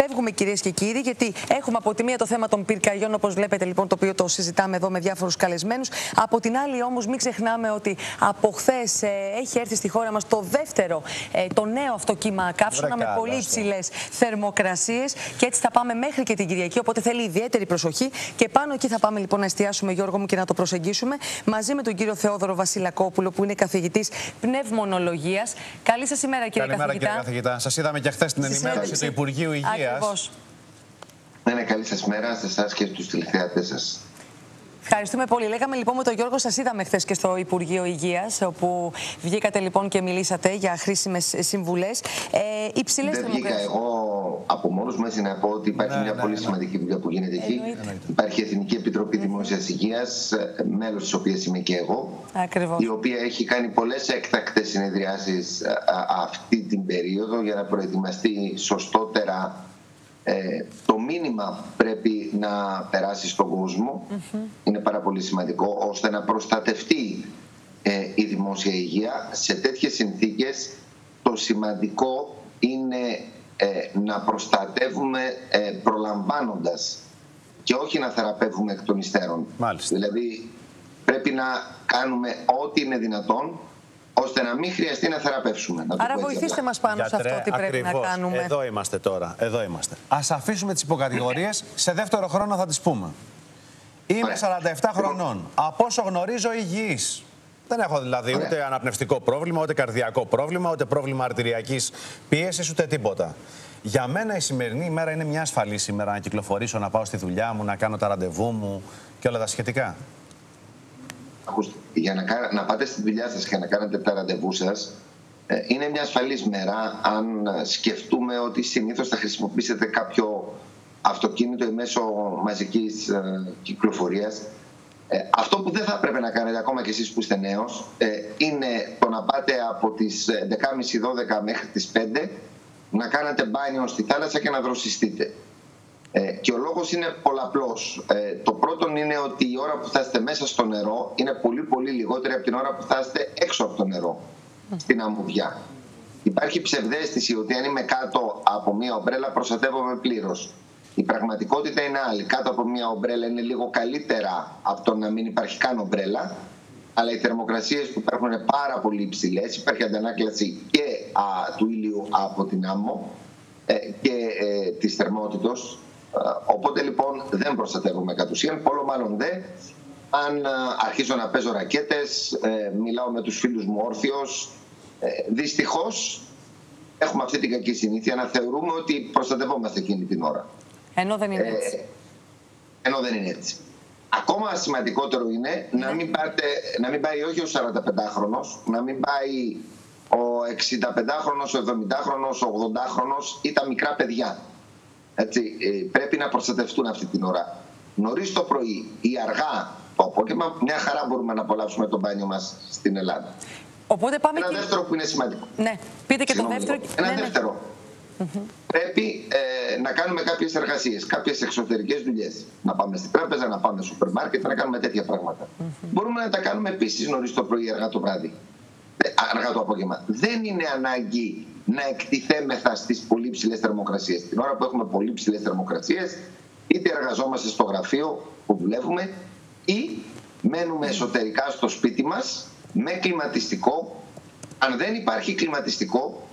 Φεύγουμε, κυρίες και κύριοι, γιατί έχουμε από τη μία το θέμα των πυρκαγιών, όπως βλέπετε λοιπόν, το οποίο το συζητάμε εδώ με διάφορους καλεσμένους. Από την άλλη, όμως, μην ξεχνάμε ότι από χθες έχει έρθει στη χώρα μας το δεύτερο, το νέο αυτό κύμα καύσωνα με πολύ υψηλές θερμοκρασίες. Και έτσι θα πάμε μέχρι και την Κυριακή. Οπότε θέλει ιδιαίτερη προσοχή. Και πάνω εκεί θα πάμε λοιπόν να εστιάσουμε, Γιώργο μου, και να το προσεγγίσουμε μαζί με τον κύριο Θεόδωρο Βασιλακόπουλο, που είναι καθηγητής πνευμονολογίας. Καλή σας ημέρα, κύριε καθηγητά. Καλημέρα, κύριε καθηγητά. Σας είδαμε και χθες την ενημέρωση του Υπουργείου Υγείας. Ακριβώς. Ναι, καλή σας μέρα σε εσάς και στους τηλεθεατές σας. Ευχαριστούμε πολύ. Λέγαμε λοιπόν με τον Γιώργο, σας είδαμε χθες και στο Υπουργείο Υγείας, όπου βγήκατε λοιπόν και μιλήσατε για χρήσιμες συμβουλές. Δεν βγήκα εγώ από μόνος μου, έτσι να πω ότι υπάρχει μια πολύ σημαντική δουλειά που γίνεται εκεί. Υπάρχει η Εθνική Επιτροπή Δημόσιας Υγείας, μέλος της οποίας είμαι και εγώ, η οποία έχει κάνει πολλές έκτακτες συνεδριάσεις αυτή την περίοδο για να προετοιμαστεί σωστότερα το μήνυμα πρέπει να περάσει στον κόσμο. Είναι πάρα πολύ σημαντικό ώστε να προστατευτεί η δημόσια υγεία. Σε τέτοιες συνθήκες το σημαντικό είναι να προστατεύουμε προλαμβάνοντας και όχι να θεραπεύουμε εκ των υστέρων. Δηλαδή πρέπει να κάνουμε ό,τι είναι δυνατόν ώστε να μην χρειαστεί να θεραπεύσουμε. Άρα βοηθήστε μας πάνω σε αυτό, τι πρέπει να κάνουμε. Εδώ είμαστε τώρα, εδώ είμαστε. Ας αφήσουμε τις υποκατηγορίες, σε δεύτερο χρόνο θα τις πούμε. Είμαι 47 χρονών, από όσο γνωρίζω υγιής. Δεν έχω δηλαδή ούτε αναπνευστικό πρόβλημα, ούτε καρδιακό πρόβλημα, ούτε πρόβλημα αρτηριακής πίεσης, ούτε τίποτα. Για μένα η σημερινή ημέρα είναι μια ασφαλή ημέρα να κυκλοφορήσω, να πάω στη δουλειά μου, να κάνω τα ραντεβού μου και όλα τα σχετικά. Ακούστε, για να πάτε στη δουλειά σας και να κάνετε τα ραντεβού σας, είναι μια ασφαλής μέρα αν σκεφτούμε ότι συνήθως θα χρησιμοποιήσετε κάποιο αυτοκίνητο ή μέσο μαζικής κυκλοφορίας. Αυτό που δεν θα πρέπει να κάνετε, ακόμα και εσείς που είστε νέος, είναι το να πάτε από τις 11.30-12 μέχρι τις 5 να κάνετε μπάνιο στη θάλασσα και να δροσιστείτε. Και ο λόγος είναι πολλαπλός. Το πρώτο είναι ότι η ώρα που θα είστε μέσα στο νερό είναι πολύ λιγότερη από την ώρα που θα είστε έξω από το νερό, στην αμμουδιά. Υπάρχει ψευδαίσθηση ότι αν είμαι κάτω από μια ομπρέλα προστατεύομαι πλήρως. Η πραγματικότητα είναι άλλη. Κάτω από μια ομπρέλα είναι λίγο καλύτερα από το να μην υπάρχει καν ομπρέλα, αλλά οι θερμοκρασίες που υπάρχουν είναι πάρα πολύ υψηλές. Υπάρχει αντανάκλαση και του ήλιου από την άμμο και της θερμότητος. Οπότε λοιπόν δεν προστατεύουμε κατ' ουσίαν, πολλό μάλλον δε αν αρχίζω να παίζω ρακέτες, μιλάω με τους φίλους μου όρθιος. Δυστυχώς έχουμε αυτή την κακή συνήθεια να θεωρούμε ότι προστατευόμαστε εκείνη την ώρα. Ενώ δεν είναι έτσι. Ενώ δεν είναι έτσι. Ακόμα σημαντικότερο είναι να μην πάει όχι ο 45χρονος, να μην πάει ο 65χρονος, ο 70χρονος, ο 80χρονος ή τα μικρά παιδιά. Έτσι, πρέπει να προστατευτούν αυτή την ώρα. Νωρίς το πρωί ή αργά το απόγευμα, μια χαρά μπορούμε να απολαύσουμε το μπάνιο μας στην Ελλάδα. Οπότε πάμε ένα δεύτερο που είναι σημαντικό. Ναι, πείτε και το δεύτερο. Ένα δεύτερο. Πρέπει να κάνουμε κάποιες εργασίες, κάποιες εξωτερικές δουλειές. Να πάμε στην τράπεζα, να πάμε στο σούπερ μάρκετ, να κάνουμε τέτοια πράγματα. Μπορούμε να τα κάνουμε επίσης νωρίς το πρωί, αργά το βράδυ, αργά το απόγευμα. Δεν είναι ανάγκη να εκτιθέμεθα στις πολύ ψηλές θερμοκρασίες. Την ώρα που έχουμε πολύ ψηλές θερμοκρασίες, είτε εργαζόμαστε στο γραφείο που δουλεύουμε ή μένουμε εσωτερικά στο σπίτι μας με κλιματιστικό. Αν δεν υπάρχει κλιματιστικό,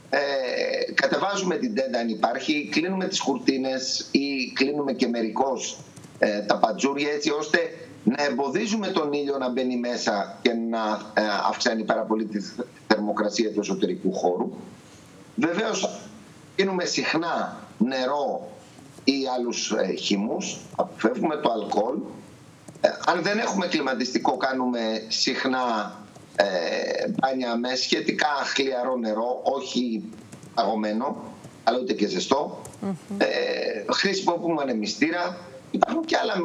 κατεβάζουμε την τέντα αν υπάρχει, κλείνουμε τις κουρτίνες ή κλείνουμε και μερικώς τα πατζούρια, έτσι ώστε να εμποδίζουμε τον ήλιο να μπαίνει μέσα και να αυξάνει πάρα πολύ τη θερμοκρασία του εσωτερικού χώρου. Βεβαίως πίνουμε συχνά νερό ή άλλους χυμούς, αποφεύγουμε το αλκοόλ. Αν δεν έχουμε κλιματιστικό, κάνουμε συχνά μπάνια με σχετικά χλιαρό νερό, όχι παγωμένο, αλλά ούτε και ζεστό. Χρησιμοποιούμε ανεμιστήρα. Υπάρχουν και άλλα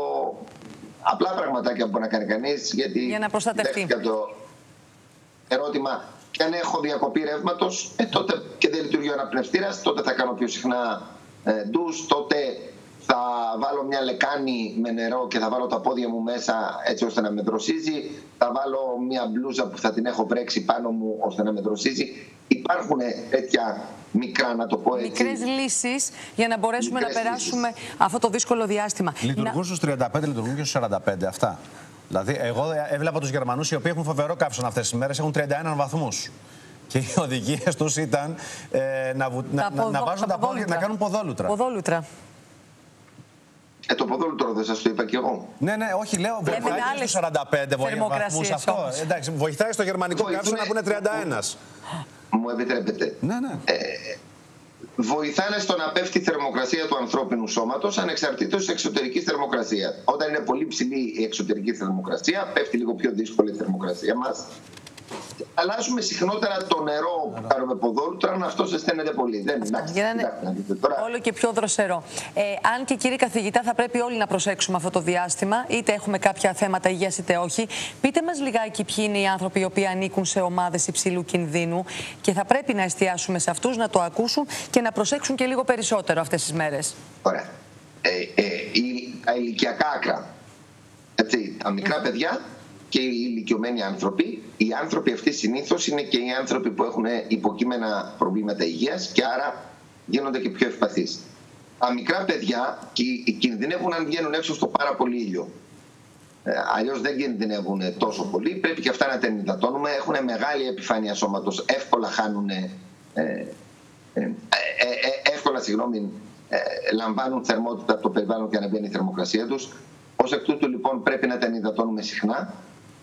απλά πραγματάκια που μπορεί να κάνει κανείς, γιατί για να προστατευτεί. Το ερώτημα, και αν έχω διακοπή ρεύματος, τότε και δεν λειτουργεί ο αναπνευστήρας, τότε θα κάνω πιο συχνά ντους, τότε θα βάλω μια λεκάνη με νερό και θα βάλω τα πόδια μου μέσα έτσι ώστε να με δροσίζει, θα βάλω μια μπλούζα που θα την έχω βρέξει πάνω μου ώστε να με δροσίζει. Υπάρχουν τέτοια μικρά, να το πω έτσι. Μικρές λύσεις για να μπορέσουμε να περάσουμε αυτό το δύσκολο διάστημα. Λειτουργούν στους 35, λειτουργούν και στους 45 αυτά. Δηλαδή, εγώ έβλεπα τους Γερμανούς οι οποίοι έχουν φοβερό καύσωνα αυτές τις μέρες, έχουν 31 βαθμούς. Και οι οδηγίες τους ήταν να βάζουν τα πόδια, να κάνουν ποδόλουτρα. Ποδόλουτρα. Το ποδόλουτρο δεν σας το είπα κι εγώ. Ναι, όχι, λέω βοηθάει στους 45 βαθμούς αυτό. Εντάξει, βοηθάει στο γερμανικό καύσωνα που είναι 31. Μου επιτρέπετε. Ναι. Βοηθάνε στο να πέφτει η θερμοκρασία του ανθρώπινου σώματος ανεξαρτήτως της εξωτερικής θερμοκρασίας. Όταν είναι πολύ ψηλή η εξωτερική θερμοκρασία, πέφτει λίγο πιο δύσκολη η θερμοκρασία μας. Αλλάζουμε συχνότερα το νερό που κάνουμε ποδόλουτρα, αν αυτό ζεσταίνεται πολύ. Δεν είναι. Όλο και πιο δροσερό. Αν και κύριε καθηγητά, θα πρέπει όλοι να προσέξουμε αυτό το διάστημα, είτε έχουμε κάποια θέματα υγείας είτε όχι. Πείτε μας λιγάκι ποιοι είναι οι άνθρωποι οι οποίοι ανήκουν σε ομάδες υψηλού κινδύνου και θα πρέπει να εστιάσουμε σε αυτούς, να το ακούσουν και να προσέξουν και λίγο περισσότερο αυτές τις μέρες. Ωραία. Τα ηλικιακά άκρα. Έτσι, τα μικρά παιδιά και οι ηλικιωμένοι άνθρωποι. Οι άνθρωποι αυτοί συνήθως είναι και οι άνθρωποι που έχουν υποκείμενα προβλήματα υγείας και άρα γίνονται και πιο ευπαθείς. Τα μικρά παιδιά κινδυνεύουν αν βγαίνουν έξω στο πάρα πολύ ήλιο. Αλλιώς δεν κινδυνεύουν τόσο πολύ. Πρέπει και αυτά να τα ενυδατώνουμε. Έχουν μεγάλη επιφάνεια σώματος. Εύκολα χάνουν. Λαμβάνουν θερμότητα από το περιβάλλον και ανεβαίνει η θερμοκρασία τους. Ως εκ τούτου λοιπόν πρέπει να τα ενυδατώνουμε συχνά.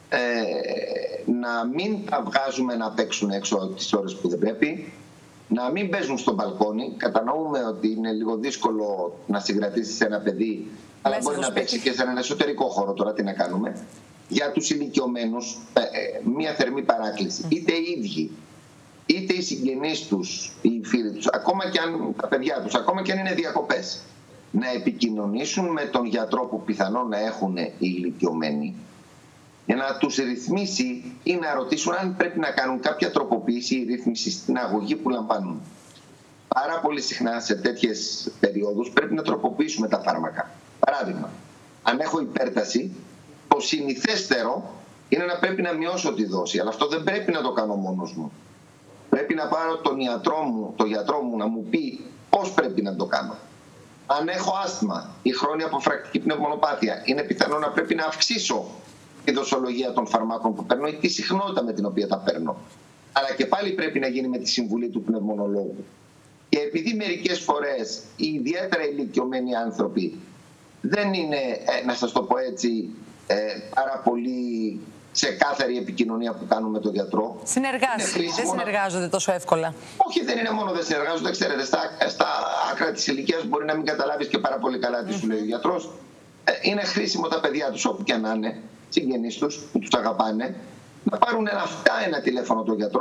Να μην τα βγάζουμε να παίξουν έξω τις ώρες που δεν πρέπει, να μην παίζουν στο μπαλκόνι. Κατανοούμε ότι είναι λίγο δύσκολο να συγκρατήσεις ένα παιδί, αλλά μπορεί να παίξει και σε έναν εσωτερικό χώρο. Τώρα τι να κάνουμε. Για τους ηλικιωμένους, μία θερμή παράκληση. Είτε οι ίδιοι, είτε οι συγγενείς τους, οι φίλοι τους, ακόμα και αν τα παιδιά τους, ακόμα και αν είναι διακοπές, να επικοινωνήσουν με τον γιατρό που πιθανόν να έχουν οι ηλικιωμένοι, για να τους ρυθμίσει ή να ρωτήσουν αν πρέπει να κάνουν κάποια τροποποίηση ή ρύθμιση στην αγωγή που λαμβάνουν. Πάρα πολύ συχνά σε τέτοιες περιόδους πρέπει να τροποποιήσουμε τα φάρμακα. Παράδειγμα, αν έχω υπέρταση, το συνηθέστερο είναι να πρέπει να μειώσω τη δόση, αλλά αυτό δεν πρέπει να το κάνω μόνος μου. Πρέπει να πάρω τον γιατρό μου να μου πει πώς πρέπει να το κάνω. Αν έχω άσθμα ή χρόνια αποφρακτική πνευμονοπάθεια, είναι πιθανό να πρέπει να αυξήσω τη δοσολογία των φαρμάκων που παίρνω ή τη συχνότητα με την οποία τα παίρνω. Αλλά και πάλι πρέπει να γίνει με τη συμβουλή του πνευμονολόγου. Και επειδή μερικές φορές οι ιδιαίτερα ηλικιωμένοι άνθρωποι δεν είναι, να σας το πω έτσι, πάρα πολύ ξεκάθαρη επικοινωνία που κάνουμε με τον γιατρό. Δεν συνεργάζονται τόσο εύκολα. Όχι, δεν είναι μόνο δεν συνεργάζονται. Ξέρετε, στα άκρα της ηλικίας μπορεί να μην καταλάβεις και πάρα πολύ καλά τι σου λέει ο γιατρός. Είναι χρήσιμο τα παιδιά τους, όπου και να είναι, συγγενείς τους που τους αγαπάνε, να πάρουν αυτά ένα τηλέφωνο τον γιατρό,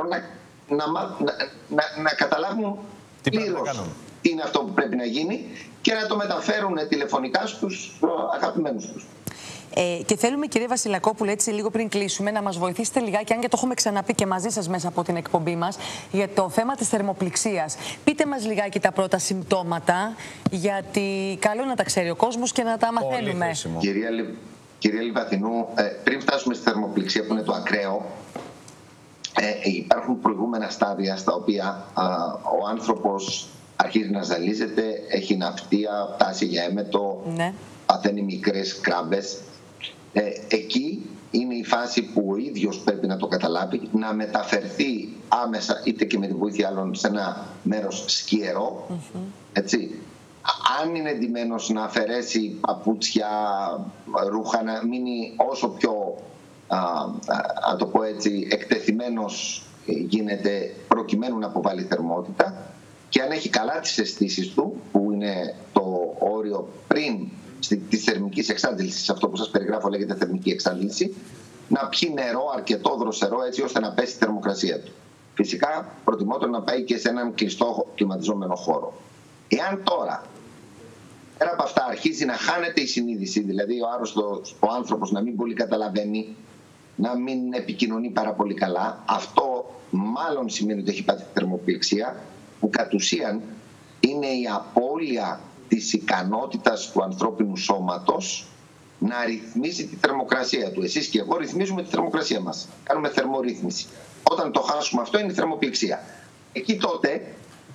να καταλάβουν πλήρως τι είναι αυτό που πρέπει να γίνει και να το μεταφέρουν τηλεφωνικά στους αγαπημένους τους. Και θέλουμε, κύριε Βασιλακόπουλε, έτσι λίγο πριν κλείσουμε, να μας βοηθήσετε λιγάκι, αν και το έχουμε ξαναπεί και μαζί σας μέσα από την εκπομπή μας, για το θέμα της θερμοπληξίας. Πείτε μας λιγάκι τα πρώτα συμπτώματα, γιατί καλό είναι να τα ξέρει ο κόσμος και να τα μαθαίνουμε. Κυρία Λιβαθινού, πριν φτάσουμε στη θερμοπληξία που είναι το ακραίο, υπάρχουν προηγούμενα στάδια στα οποία ο άνθρωπος αρχίζει να ζαλίζεται, έχει ναυτία, τάση για έμετο, παθαίνει μικρές κράμπες. Εκεί είναι η φάση που ο ίδιος πρέπει να το καταλάβει, να μεταφερθεί άμεσα, είτε και με τη βοήθεια άλλων, σε ένα μέρος σκιερό, έτσι. Αν είναι εντυμένος, να αφαιρέσει παπούτσια, ρούχα, να μείνει όσο πιο, να το πω έτσι, εκτεθειμένος γίνεται, προκειμένου να αποβάλει θερμότητα, και αν έχει καλά τις αισθήσεις του, που είναι το όριο πριν της θερμικής εξάντλησης, αυτό που σας περιγράφω λέγεται θερμική εξάντληση, να πιει νερό αρκετό δροσερό, έτσι ώστε να πέσει η θερμοκρασία του. Φυσικά προτιμότερο να πάει και σε έναν κλειστό κλιματιζόμενο χώρο. Εάν τώρα, πέρα από αυτά, αρχίζει να χάνεται η συνείδηση, δηλαδή ο άρρωστος, ο άνθρωπος να μην πολύ καταλαβαίνει, να μην επικοινωνεί πάρα πολύ καλά, αυτό μάλλον σημαίνει ότι έχει πάθει θερμοπληξία, που κατ' ουσίαν είναι η απώλεια της ικανότητας του ανθρώπινου σώματος να ρυθμίσει τη θερμοκρασία του. Εσείς και εγώ ρυθμίζουμε τη θερμοκρασία μας. Κάνουμε θερμορύθμιση. Όταν το χάσουμε αυτό είναι η θερμοπληξία. Εκεί τότε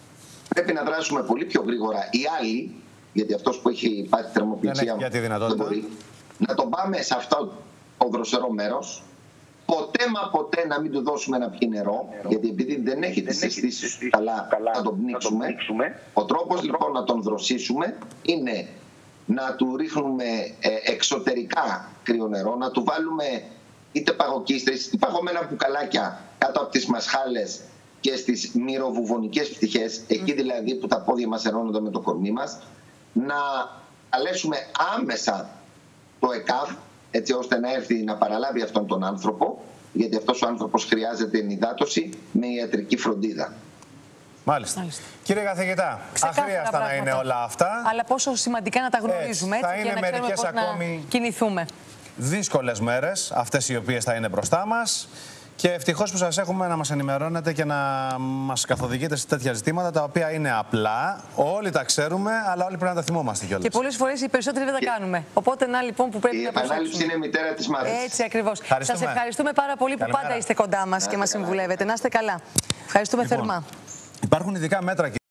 πρέπει να δράσουμε πολύ πιο γρήγορα οι άλλοι, γιατί αυτός που έχει πάθει θερμοπληξία δεν μπορεί, να τον πάμε σε αυτό το δροσερό μέρος. Ποτέ μα ποτέ να μην του δώσουμε να πιει νερό, γιατί επειδή δεν έχει τις αισθήσεις καλά να τον πνίξουμε. Ο τρόπος λοιπόν να τον δροσίσουμε είναι να του ρίχνουμε εξωτερικά κρύο νερό, να του βάλουμε είτε παγοκίστρες είτε παγωμένα μπουκαλάκια κάτω από τις μασχάλες και στις μυροβουβονικές πτυχές, εκεί δηλαδή που τα πόδια μας ενώνονται με το κορμί μας, να καλέσουμε άμεσα το ΕΚΑΒ, έτσι ώστε να έρθει να παραλάβει αυτόν τον άνθρωπο, γιατί αυτός ο άνθρωπος χρειάζεται ενυδάτωση με ιατρική φροντίδα. Μάλιστα. Κύριε καθηγητά, αχρίαστα να είναι όλα αυτά. Αλλά πόσο σημαντικά να τα γνωρίζουμε, έτσι, θα είναι μερικές ακόμη κινηθούμε. Δύσκολες μέρες, αυτές οι οποίες θα είναι μπροστά μας. Και ευτυχώς που σας έχουμε να μας ενημερώνετε και να μας καθοδηγείτε σε τέτοια ζητήματα τα οποία είναι απλά. Όλοι τα ξέρουμε, αλλά όλοι πρέπει να τα θυμόμαστε κιόλας. Και πολλές φορές οι περισσότεροι δεν τα κάνουμε. Οπότε να λοιπόν που πρέπει να προσέξουμε. Η επανάληψη είναι μητέρα της μάθησης. Έτσι ακριβώς. Σας ευχαριστούμε πάρα πολύ που πάντα είστε κοντά μας και μας συμβουλεύετε. Να είστε καλά. Ευχαριστούμε θερμά. Υπάρχουν ειδικά μέτρα.